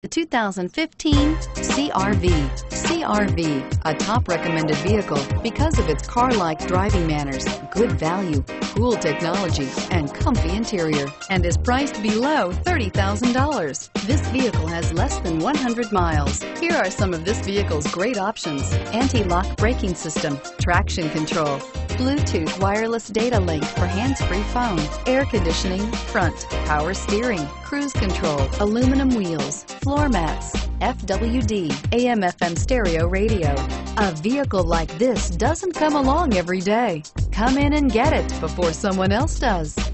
The 2015 CR-V. CR-V, a top recommended vehicle because of its car-like driving manners, good value, cool technology, and comfy interior, and is priced below $30,000. This vehicle has less than 100 miles. Here are some of this vehicle's great options: anti-lock braking system, traction control, Bluetooth wireless data link for hands-free phone, air conditioning, front, power steering, cruise control, aluminum wheels, floor mats, FWD, AM/FM stereo radio. A vehicle like this doesn't come along every day. Come in and get it before someone else does.